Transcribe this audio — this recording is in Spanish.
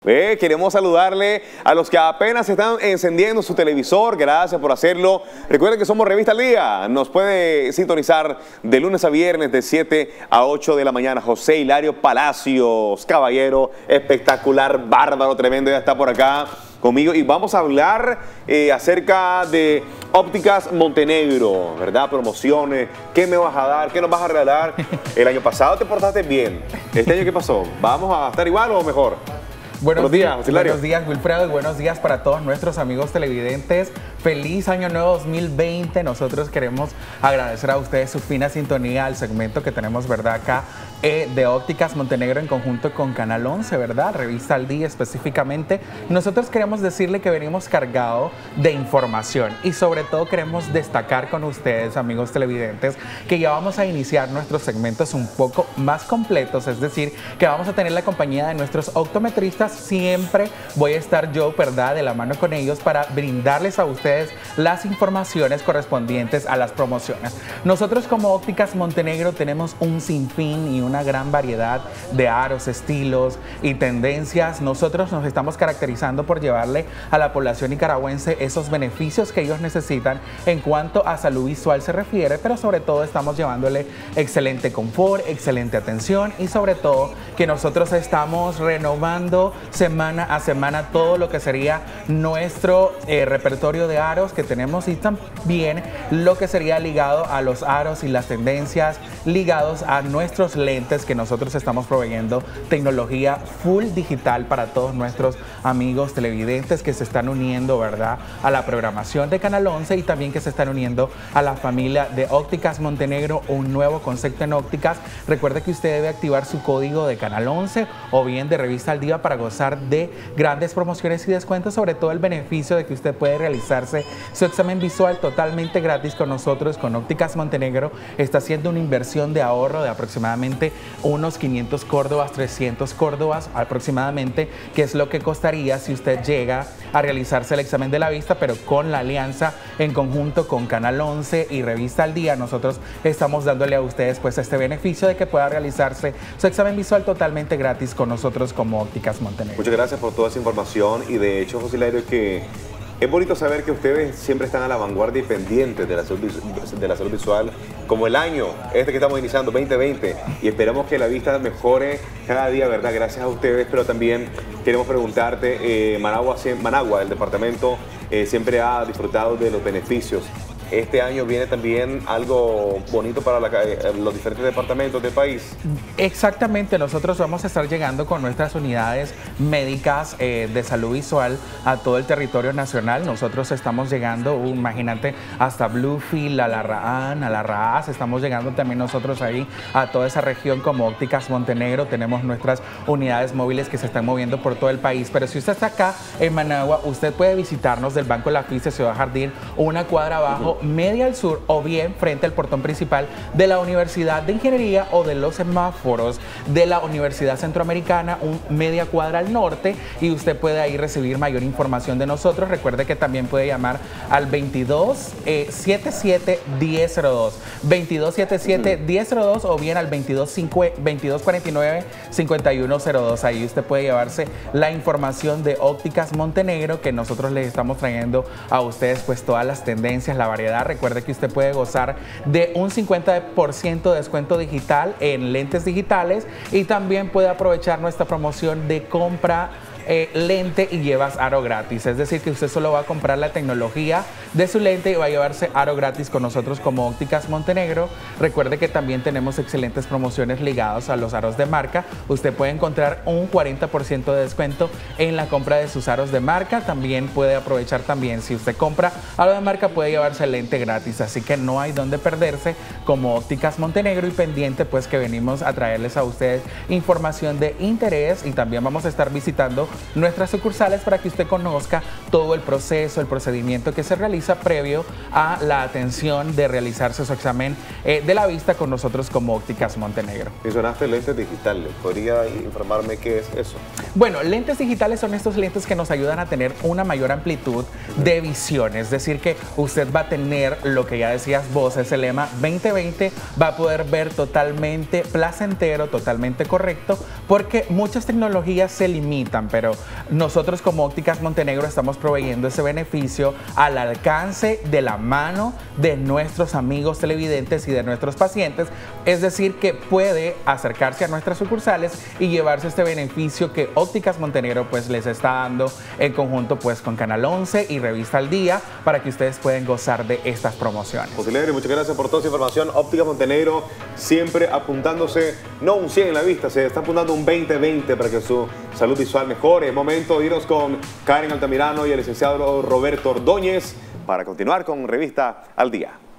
Queremos saludarle a los que apenas están encendiendo su televisor. Gracias por hacerlo. Recuerden que somos Revista al Día. Nos puede sintonizar de lunes a viernes de 7 a 8 de la mañana. José Hilario Palacios, caballero, espectacular, bárbaro, tremendo, ya está por acá conmigo. Y vamos a hablar acerca de Ópticas Montenegro, ¿verdad? Promociones. ¿Qué me vas a dar? ¿Qué nos vas a regalar? El año pasado te portaste bien. ¿Este año qué pasó? ¿Vamos a estar igual o mejor? Buenos días, Wilfredo, y buenos días para todos nuestros amigos televidentes. Feliz Año Nuevo 2020. Nosotros queremos agradecer a ustedes su fina sintonía al segmento que tenemos, ¿verdad? Acá de Ópticas Montenegro en conjunto con Canal 11, ¿verdad? Revista al Día específicamente. Nosotros queremos decirle que venimos cargados de información y sobre todo queremos destacar con ustedes, amigos televidentes, que ya vamos a iniciar nuestros segmentos un poco más completos, es decir, que vamos a tener la compañía de nuestros optometristas. Siempre voy a estar yo, ¿verdad?, de la mano con ellos para brindarles a ustedes las informaciones correspondientes a las promociones. Nosotros como Ópticas Montenegro tenemos un sinfín y una gran variedad de aros, estilos y tendencias. Nosotros nos estamos caracterizando por llevarle a la población nicaragüense esos beneficios que ellos necesitan en cuanto a salud visual se refiere, pero sobre todo estamos llevándole excelente confort, excelente atención y sobre todo que nosotros estamos renovando semana a semana todo lo que sería nuestro repertorio de aros que tenemos y también lo que sería ligado a los aros y las tendencias ligados a nuestros lentes que nosotros estamos proveyendo tecnología full digital para todos nuestros amigos televidentes que se están uniendo, ¿verdad?, a la programación de Canal 11 y también que se están uniendo a la familia de Ópticas Montenegro, un nuevo concepto en ópticas. Recuerde que usted debe activar su código de Canal 11 o bien de Revista al Día para gozar de grandes promociones y descuentos, sobre todo el beneficio de que usted puede realizarse su examen visual totalmente gratis con nosotros, con Ópticas Montenegro. Está haciendo una inversión de ahorro de aproximadamente unos 500 córdobas, 300 córdobas aproximadamente, que es lo que costaría si usted llega a realizarse el examen de la vista, pero con la alianza en conjunto con Canal 11 y Revista al Día, nosotros estamos dándole a ustedes pues este beneficio de que pueda realizarse su examen visual totalmente gratis con nosotros como Ópticas Montenegro. Muchas gracias por toda esa información y de hecho, José Hilario, que es bonito saber que ustedes siempre están a la vanguardia y pendientes de la salud visual, como el año que estamos iniciando, 2020, y esperamos que la vista mejore cada día, ¿verdad? Gracias a ustedes, pero también queremos preguntarte, Managua, el departamento, siempre ha disfrutado de los beneficios. Este año viene también algo bonito para los diferentes departamentos del país. Exactamente, nosotros vamos a estar llegando con nuestras unidades médicas de salud visual a todo el territorio nacional. Nosotros estamos llegando, imagínate, hasta Bluefield, a la Raán, a la Raaz. Estamos llegando también nosotros ahí a toda esa región como Ópticas Montenegro. Tenemos nuestras unidades móviles que se están moviendo por todo el país. Pero si usted está acá en Managua, usted puede visitarnos del Banco Lafitte, Ciudad Jardín, una cuadra abajo, media al sur, o bien frente al portón principal de la Universidad de Ingeniería o de los semáforos de la Universidad Centroamericana, media cuadra al norte, y usted puede ahí recibir mayor información de nosotros. Recuerde que también puede llamar al 2277-1002, 2277-1002 o bien al 2249-5102. Ahí usted puede llevarse la información de Ópticas Montenegro, que nosotros les estamos trayendo a ustedes pues todas las tendencias, la variedad. Recuerde que usted puede gozar de un 50% de descuento digital en lentes digitales y también puede aprovechar nuestra promoción de compra lente y llevas aro gratis. Es decir, que usted solo va a comprar la tecnología de su lente y va a llevarse aro gratis con nosotros como Ópticas Montenegro. Recuerde que también tenemos excelentes promociones ligadas a los aros de marca. Usted puede encontrar un 40% de descuento en la compra de sus aros de marca. También puede aprovechar también, si usted compra aro de marca, puede llevarse el lente gratis. Así que no hay donde perderse como Ópticas Montenegro, y pendiente pues que venimos a traerles a ustedes información de interés, y también vamos a estar visitando nuestras sucursales para que usted conozca todo el proceso, el procedimiento que se realiza previo a la atención de realizarse su examen de la vista con nosotros como Ópticas Montenegro. Mencionaste lentes digitales, ¿podría informarme qué es eso? Bueno, lentes digitales son estos lentes que nos ayudan a tener una mayor amplitud de visión, es decir que usted va a tener lo que ya decías vos, ese lema 2020, va a poder ver totalmente placentero, totalmente correcto, porque muchas tecnologías se limitan, pero pero nosotros como Ópticas Montenegro estamos proveyendo ese beneficio al alcance de la mano de nuestros amigos televidentes y de nuestros pacientes, es decir, que puede acercarse a nuestras sucursales y llevarse este beneficio que Ópticas Montenegro pues les está dando en conjunto pues con Canal 11 y Revista Al Día, para que ustedes puedan gozar de estas promociones. José Lery, muchas gracias por toda esa información. Ópticas Montenegro siempre apuntándose, no un 100 en la vista, se está apuntando un 20-20 para que su salud visual mejore. Es momento de irnos con Karen Altamirano y el licenciado Roberto Ordóñez para continuar con Revista Al Día.